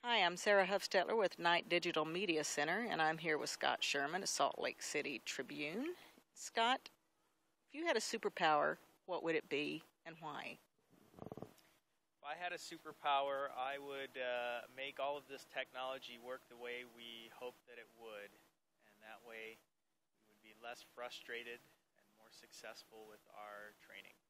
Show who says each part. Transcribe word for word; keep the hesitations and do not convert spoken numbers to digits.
Speaker 1: Hi, I'm Sarah Huffstetler with Knight Digital Media Center, and I'm here with Scott Sherman at Salt Lake City Tribune. Scott, if you had a superpower, what would it be and why?
Speaker 2: If I had a superpower, I would uh, make all of this technology work the way we hope that it would, and that way we would be less frustrated and more successful with our training.